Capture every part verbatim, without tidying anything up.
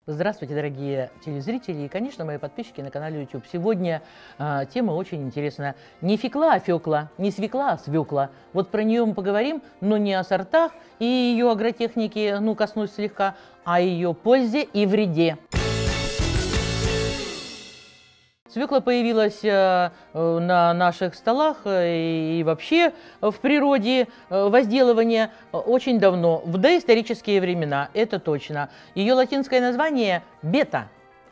Здравствуйте, дорогие телезрители и, конечно, мои подписчики на канале YouTube. Сегодня э, тема очень интересная. Не фекла, а фекла, не свекла, а свекла. Вот про нее мы поговорим, но не о сортах и ее агротехнике, ну, коснусь слегка, а о ее пользе и вреде. Свекла появилась э, на наших столах э, и вообще в природе э, возделывания очень давно, в доисторические времена, это точно. Ее латинское название бета,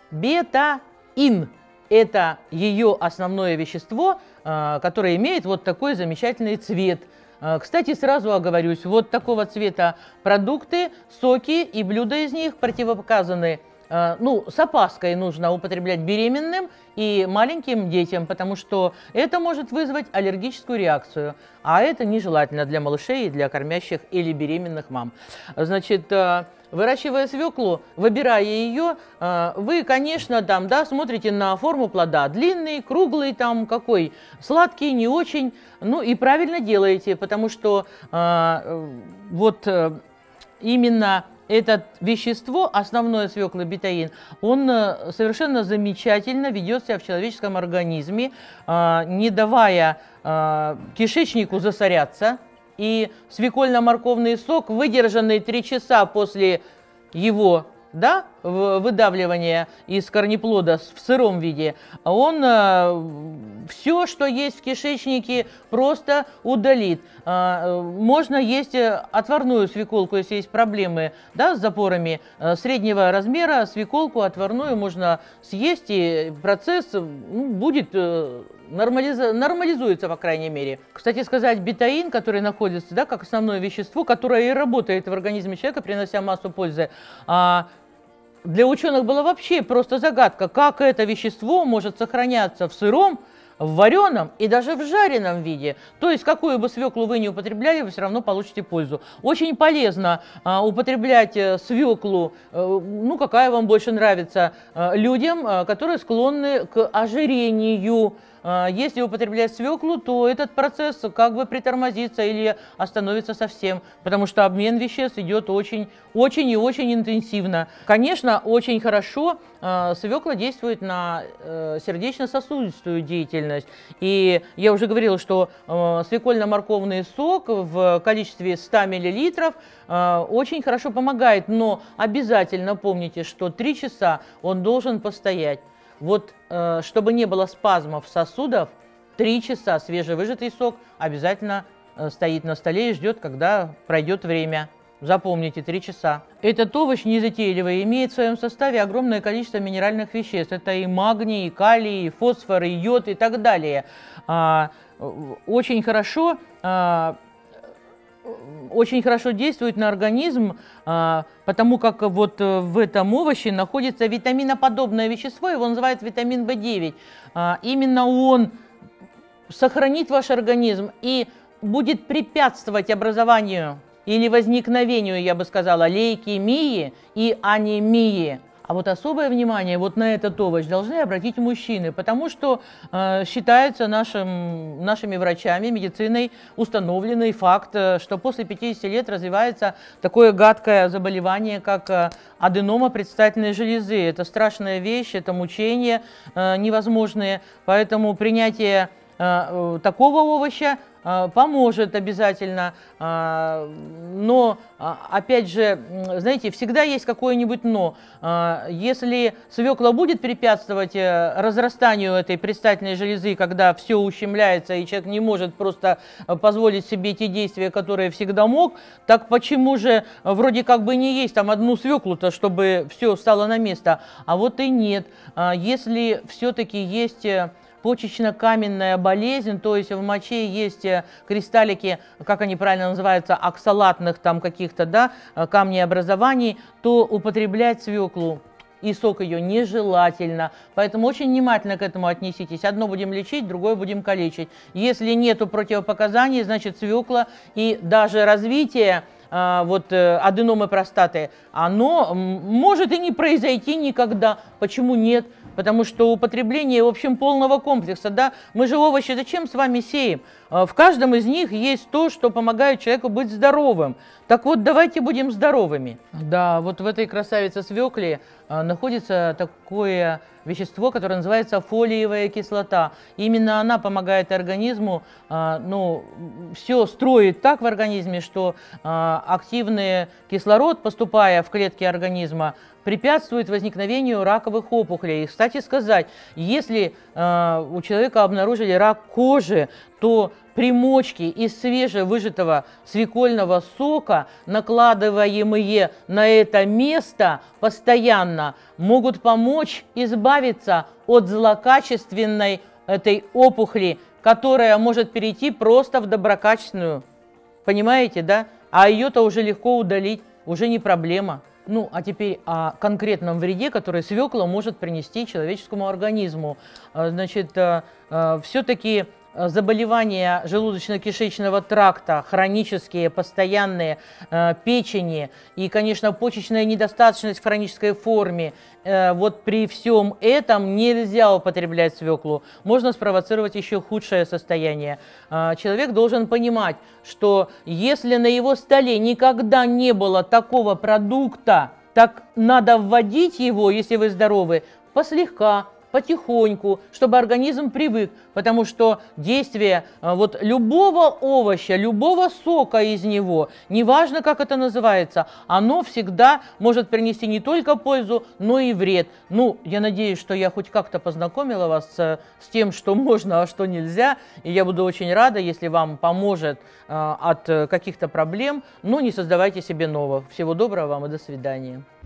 бета-ин. Это ее основное вещество, э, которое имеет вот такой замечательный цвет. Э, кстати, сразу оговорюсь, вот такого цвета продукты, соки и блюда из них противопоказаны. Ну, с опаской нужно употреблять беременным и маленьким детям, потому что это может вызвать аллергическую реакцию, а это нежелательно для малышей, для кормящих или беременных мам. Значит, выращивая свеклу, выбирая ее, вы, конечно, там, да, смотрите на форму плода. Длинный, круглый, там, какой, сладкий, не очень. Ну, и правильно делаете, потому что вот именно это вещество, основное свеклы бетаин, он совершенно замечательно ведет себя в человеческом организме, не давая кишечнику засоряться. И свекольно-морковный сок, выдержанный три часа после его, да, выдавливания из корнеплода в сыром виде, он э, все, что есть в кишечнике, просто удалит. Э, можно есть отварную свеколку, если есть проблемы, да, с запорами э, среднего размера, свеколку отварную можно съесть, и процесс ну, будет э, нормализу, нормализуется, по крайней мере. Кстати сказать, бетаин, который находится, да, как основное вещество, которое и работает в организме человека, принося массу пользы, а, для ученых была вообще просто загадка, как это вещество может сохраняться в сыром, в вареном и даже в жареном виде. То есть, какую бы свеклу вы не употребляли, вы все равно получите пользу. Очень полезно а, употреблять свеклу, а, ну, какая вам больше нравится, а, людям, а, которые склонны к ожирению. Если употреблять свеклу, то этот процесс как бы притормозится или остановится совсем, потому что обмен веществ идет очень, очень и очень интенсивно. Конечно, очень хорошо э, свекла действует на э, сердечно-сосудистую деятельность. И я уже говорила, что э, свекольно-морковный сок в количестве ста миллилитров э, очень хорошо помогает, но обязательно помните, что три часа он должен постоять. Вот, э, чтобы не было спазмов сосудов, три часа свежевыжатый сок обязательно э, стоит на столе и ждет, когда пройдет время. Запомните, три часа. Этот овощ незатейливый имеет в своем составе огромное количество минеральных веществ. Это и магний, и калий, и фосфор, и йод и так далее. А, очень хорошо... А, очень хорошо действует на организм, потому как вот в этом овоще находится витаминоподобное вещество, его называют витамин вэ девять. Именно он сохранит ваш организм и будет препятствовать образованию или возникновению, я бы сказала, лейкемии и анемии. А вот особое внимание вот на этот овощ должны обратить мужчины, потому что э, считается нашим, нашими врачами, медициной установленный факт, что после пятидесяти лет развивается такое гадкое заболевание, как э, аденома предстательной железы. Это страшная вещь, это мучения э, невозможные, поэтому принятие э, такого овоща поможет обязательно, но, опять же, знаете, всегда есть какое-нибудь но. Если свекла будет препятствовать разрастанию этой предстательной железы, когда все ущемляется и человек не может просто позволить себе те действия, которые всегда мог, так почему же вроде как бы не есть там одну свеклу-то, чтобы все стало на место, а вот и нет. Если все-таки есть почечно-каменная болезнь, то есть в моче есть кристаллики, как они правильно называются, оксалатных там каких-то, да, камнеобразований, то употреблять свеклу и сок ее нежелательно. Поэтому очень внимательно к этому отнеситесь. Одно будем лечить, другое будем калечить. Если нету противопоказаний, значит свекла и даже развитие вот аденомы простаты, оно может и не произойти никогда. Почему нет? Потому что употребление, в общем, полного комплекса, да, мы же овощи зачем с вами сеем? В каждом из них есть то, что помогает человеку быть здоровым. Так вот, давайте будем здоровыми. Да, вот в этой красавице свекле а, находится такое вещество, которое называется фолиевая кислота. Именно она помогает организму, а, ну, все строит так в организме, что а, активный кислород, поступая в клетки организма, препятствует возникновению раковых опухолей. И, кстати сказать, если э, у человека обнаружили рак кожи, то примочки из свежевыжатого свекольного сока, накладываемые на это место постоянно, могут помочь избавиться от злокачественной этой опухоли, которая может перейти просто в доброкачественную. Понимаете, да? А ее-то уже легко удалить, уже не проблема. Ну, а теперь о конкретном вреде, который свекла может принести человеческому организму. Значит, все-таки заболевания желудочно-кишечного тракта, хронические, постоянные, печени и, конечно, почечная недостаточность в хронической форме, вот при всем этом нельзя употреблять свеклу. Можно спровоцировать еще худшее состояние. Человек должен понимать, что если на его столе никогда не было такого продукта, так надо вводить его, если вы здоровы, послегка, потихоньку, чтобы организм привык, потому что действие вот любого овоща, любого сока из него, неважно, как это называется, оно всегда может принести не только пользу, но и вред. Ну, я надеюсь, что я хоть как-то познакомила вас с, с тем, что можно, а что нельзя, и я буду очень рада, если вам поможет э, от каких-то проблем, но не создавайте себе новых. Всего доброго вам и до свидания.